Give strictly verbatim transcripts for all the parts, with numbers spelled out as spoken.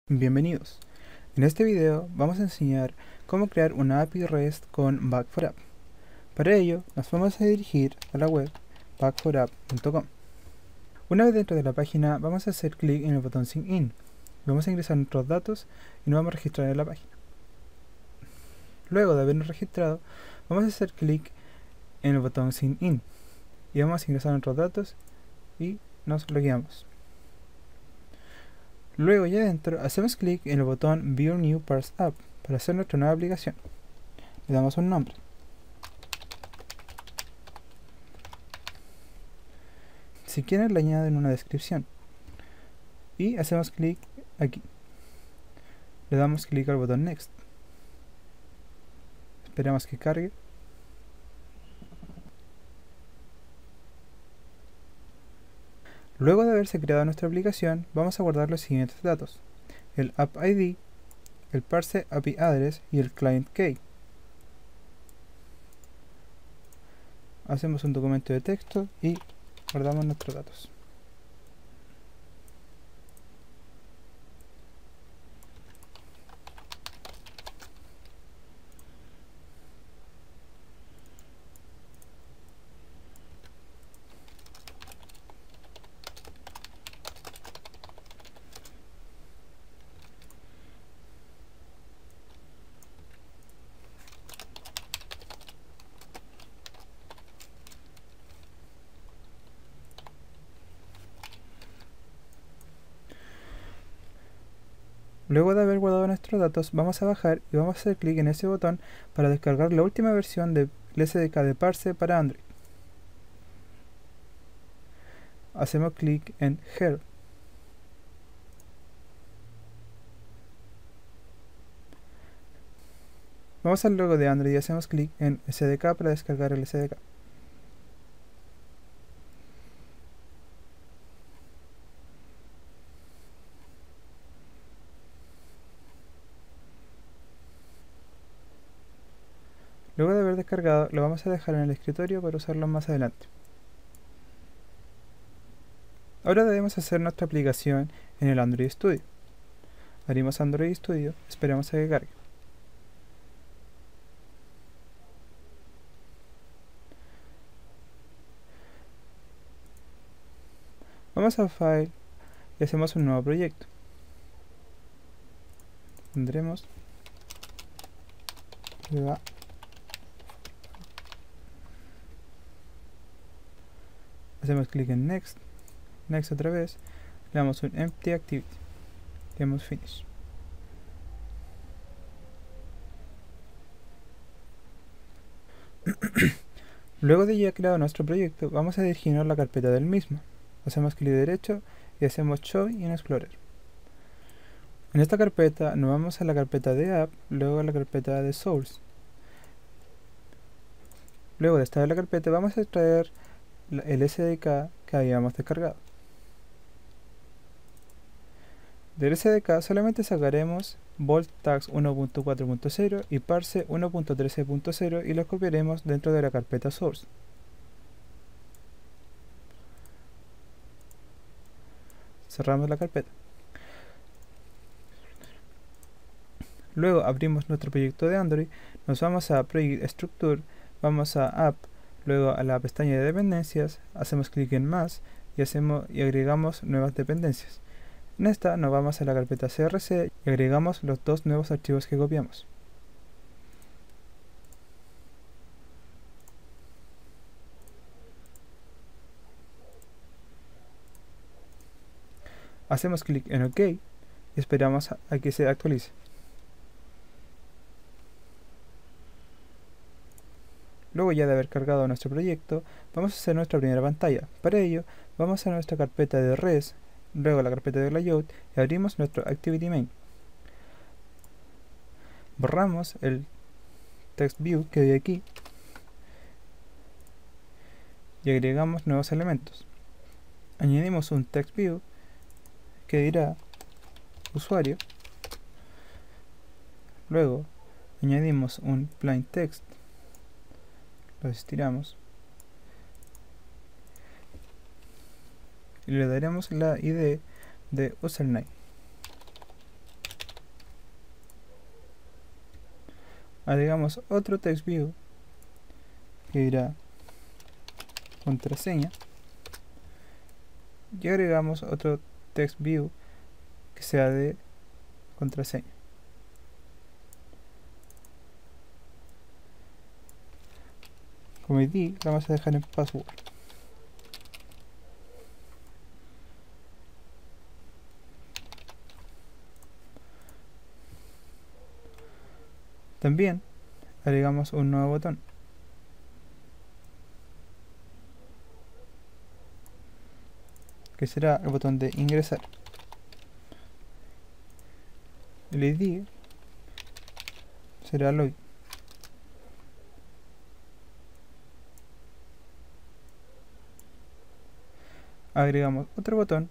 Bienvenidos. En este video vamos a enseñar cómo crear una A P I REST con Back four App. Para ello nos vamos a dirigir a la web back four app punto com. Una vez dentro de la página vamos a hacer clic en el botón Sign In. Vamos a ingresar nuestros datos y nos vamos a registrar en la página. Luego de habernos registrado vamos a hacer clic en el botón Sign In y vamos a ingresar nuestros datos y nos logueamos. Luego ya dentro hacemos clic en el botón View New Parse App para hacer nuestra nueva aplicación. Le damos un nombre. Si quieren le añaden una descripción. Y hacemos clic aquí. Le damos clic al botón Next. Esperamos que cargue. Luego de haberse creado nuestra aplicación, vamos a guardar los siguientes datos: el App I D, el Parse A P I Address y el Client Key. Hacemos un documento de texto y guardamos nuestros datos. Luego de haber guardado nuestros datos, vamos a bajar y vamos a hacer clic en ese botón para descargar la última versión del S D K de Parse para Android. Hacemos clic en Here. Vamos al logo de Android y hacemos clic en S D K para descargar el S D K. Luego de haber descargado, lo vamos a dejar en el escritorio para usarlo más adelante. Ahora debemos hacer nuestra aplicación en el Android Studio. Abrimos Android Studio, esperamos a que cargue. Vamos a File y hacemos un nuevo proyecto. Tendremos la hacemos clic en Next, Next otra vez, le damos un Empty Activity, le damos Finish. Luego de ya creado nuestro proyecto, vamos a dirigirnos a la carpeta del mismo. Hacemos clic derecho y hacemos Show in Explorer. En esta carpeta nos vamos a la carpeta de App, luego a la carpeta de Source. Luego de estar en la carpeta vamos a extraer el S D K que habíamos descargado. Del S D K solamente sacaremos Bolt Tags uno punto cuatro punto cero y Parse uno punto trece punto cero y los copiaremos dentro de la carpeta Source. Cerramos la carpeta. Luego abrimos nuestro proyecto de Android, nos vamos a Project Structure, vamos a App, luego a la pestaña de dependencias, hacemos clic en más y, hacemos, y agregamos nuevas dependencias. En esta nos vamos a la carpeta C R C y agregamos los dos nuevos archivos que copiamos. Hacemos clic en OK y esperamos a, a que se actualice. Luego ya de haber cargado nuestro proyecto, vamos a hacer nuestra primera pantalla. Para ello, vamos a nuestra carpeta de Res, luego a la carpeta de Layout y abrimos nuestro Activity Main. Borramos el Text View que hay aquí y agregamos nuevos elementos. Añadimos un Text View que dirá usuario. Luego añadimos un Plain Text. Lo estiramos y le daremos la I D de username. agregamos otro text view que dirá contraseña y agregamos otro text view que sea de contraseña. Como I D vamos a dejar en password. También agregamos un nuevo botón que será el botón de ingresar. El I D será login. Agregamos otro botón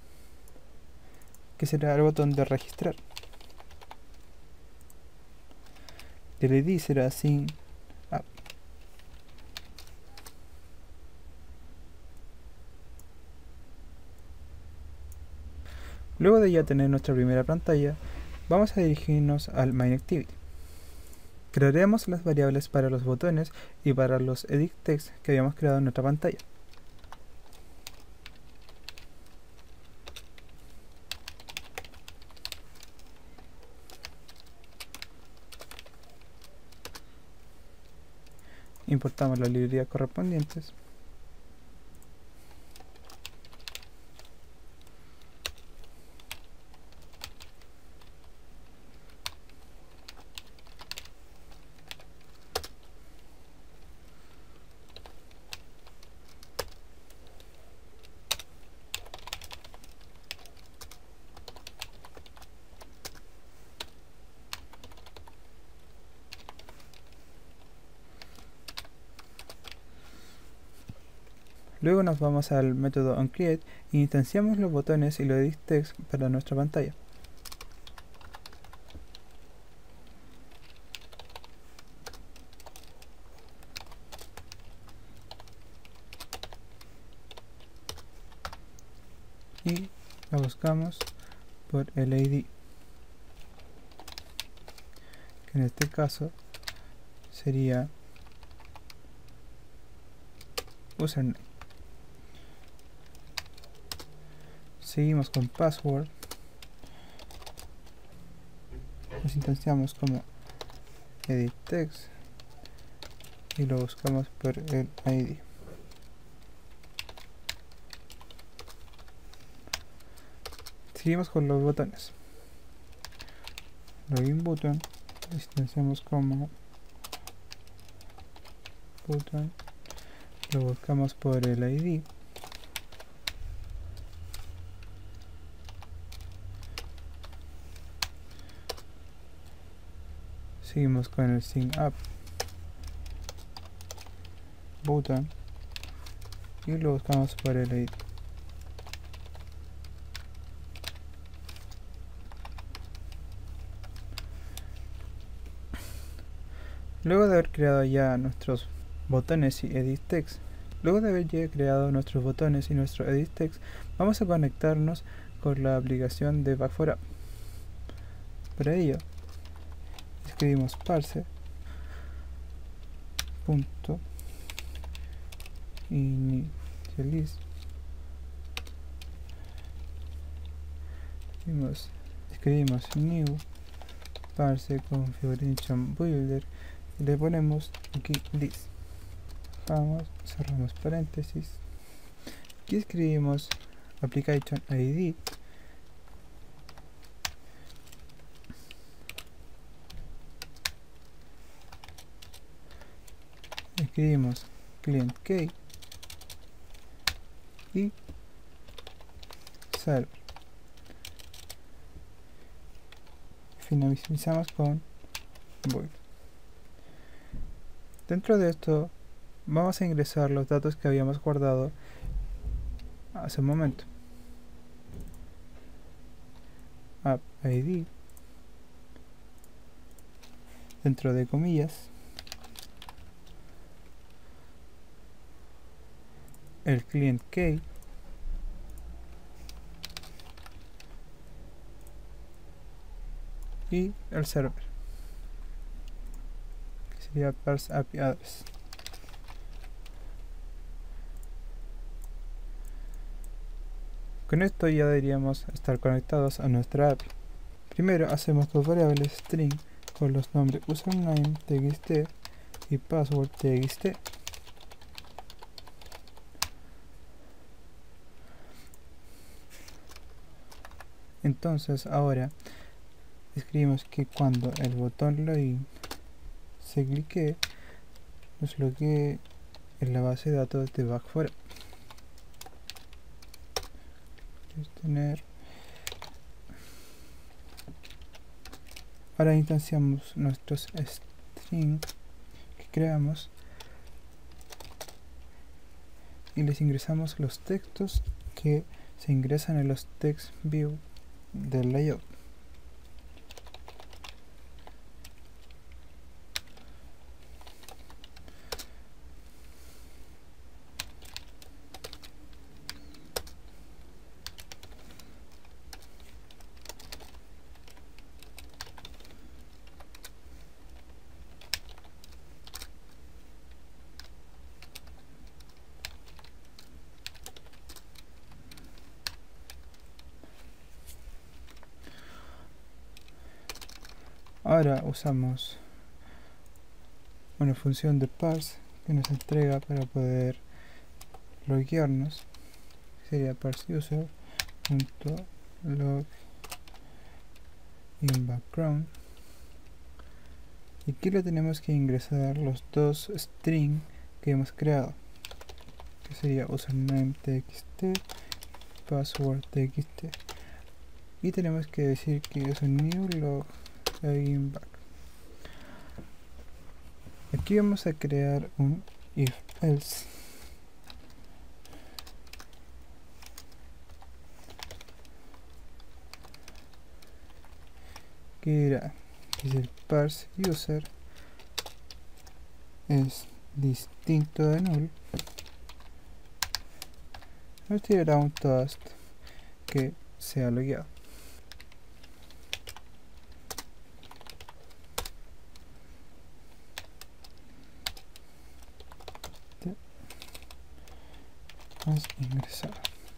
que será el botón de registrar. El I D será sign up. Luego de ya tener nuestra primera pantalla, vamos a dirigirnos al main activity. Crearemos las variables para los botones y para los edit text que habíamos creado en nuestra pantalla. Importamos las librerías correspondientes. Luego nos vamos al método onCreate e instanciamos los botones y los edit text para nuestra pantalla. Y la buscamos por el I D, que en este caso sería username. Seguimos con password, los instanciamos como edit text y lo buscamos por el I D. Seguimos con los botones. Login button, lo instanciamos como button, lo buscamos por el I D. Seguimos con el sign up button y lo buscamos por el I D. Luego de haber creado ya nuestros botones y edit text, luego de haber ya creado nuestros botones y nuestro edit text, vamos a conectarnos con la aplicación de Back four App. Para ello, escribimos parse punto initialize, escribimos, escribimos new parse configuration builder y le ponemos aquí this. Vamos, cerramos paréntesis y escribimos application I D escribimos client key y server. Finalizamos con void. Dentro de esto vamos a ingresar los datos que habíamos guardado hace un momento. App I D, dentro de comillas, el client key y el server. sería parse A P I address. Con esto ya deberíamos estar conectados a nuestra A P I. Primero hacemos dos variables string con los nombres username txt y password txt. Entonces ahora escribimos que cuando el botón login se clique, nos loguee en la base de datos de Back four App. Tener. Ahora instanciamos nuestros string que creamos y les ingresamos los textos que se ingresan en los text view del layout. Ahora usamos una función de parse que nos entrega para poder loguearnos. Sería parseUser.log in background. Y aquí le tenemos que ingresar los dos strings que hemos creado, que sería username txt, password txt. Y tenemos que decir que es un new log in back. Aquí vamos a crear un if else que dirá que si el parse user es distinto de null, nos tirará un toast que sea logueado. Vamos a ingresar.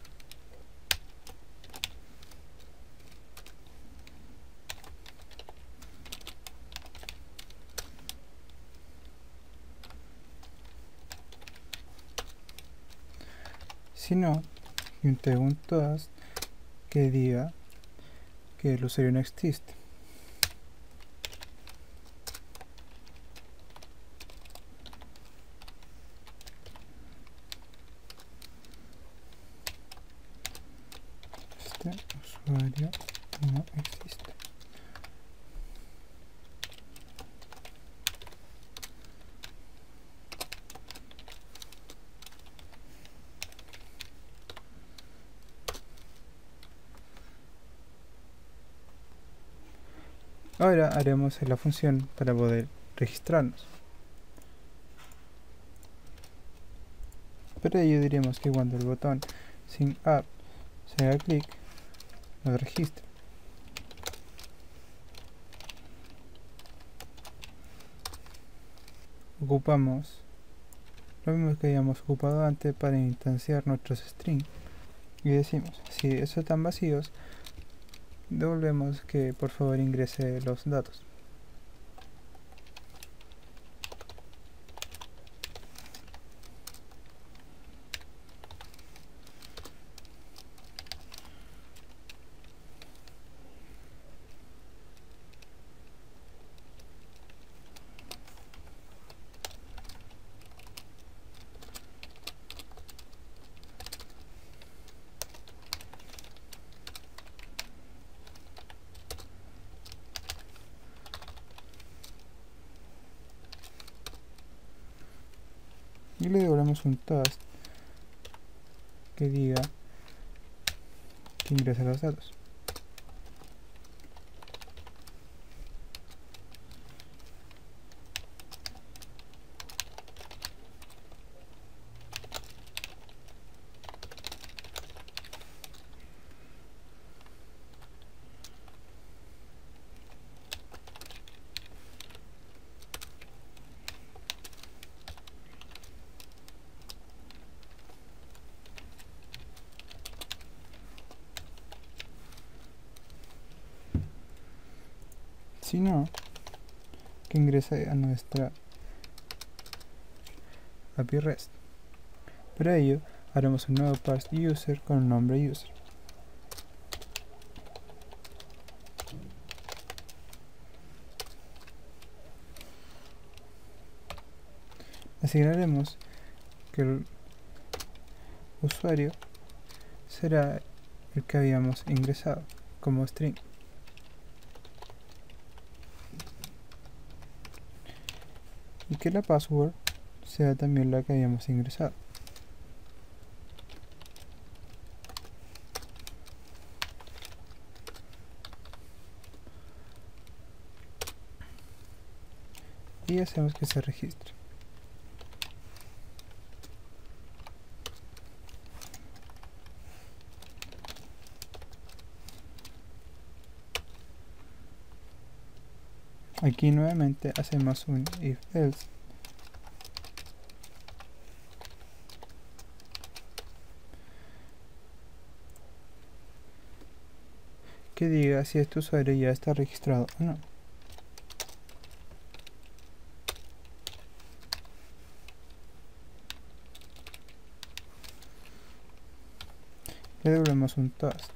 Si no, tengo un toast que diga que el usuario no existe. Este usuario no existe. Ahora haremos la función para poder registrarnos. Para ello diremos que cuando el botón sign up se haga clic, nos registra. Ocupamos lo mismo que habíamos ocupado antes para instanciar nuestros strings y decimos, si esos están vacíos, devolvemos que por favor ingrese los datos. Y le devolvemos un toast que diga que ingrese los datos. sino que ingrese a nuestra A P I REST. Para ello, haremos un nuevo parse user con el nombre user. Asignaremos que el usuario será el que habíamos ingresado como string. Y que la password sea también la que habíamos ingresado. Y hacemos que se registre. Aquí nuevamente hacemos un if else que diga si este usuario ya está registrado o no. Le devolvemos un toast.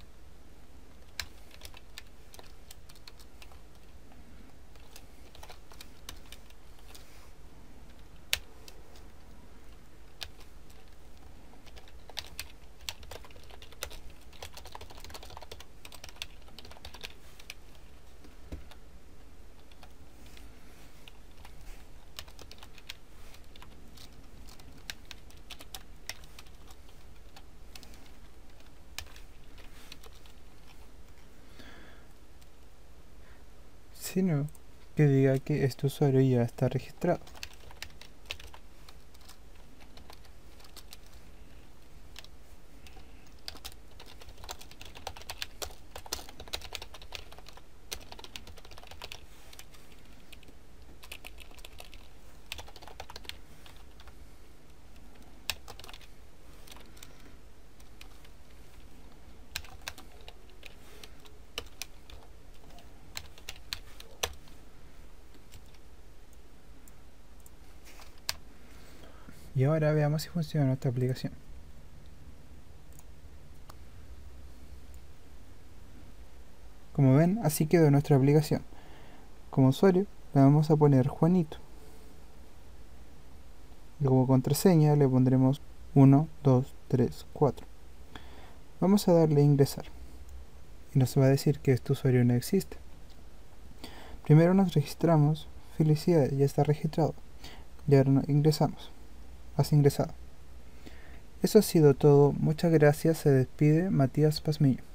Sino que diga que este usuario ya está registrado. Y ahora veamos si funciona nuestra aplicación. Como ven, así quedó nuestra aplicación. Como usuario le vamos a poner Juanito. Y como contraseña le pondremos uno, dos, tres, cuatro. Vamos a darle a ingresar. Y nos va a decir que este usuario no existe. Primero nos registramos. Felicidades, ya está registrado. Y ahora nos ingresamos. Has ingresado. Eso ha sido todo. Muchas gracias. Se despide Matías Pazmiño.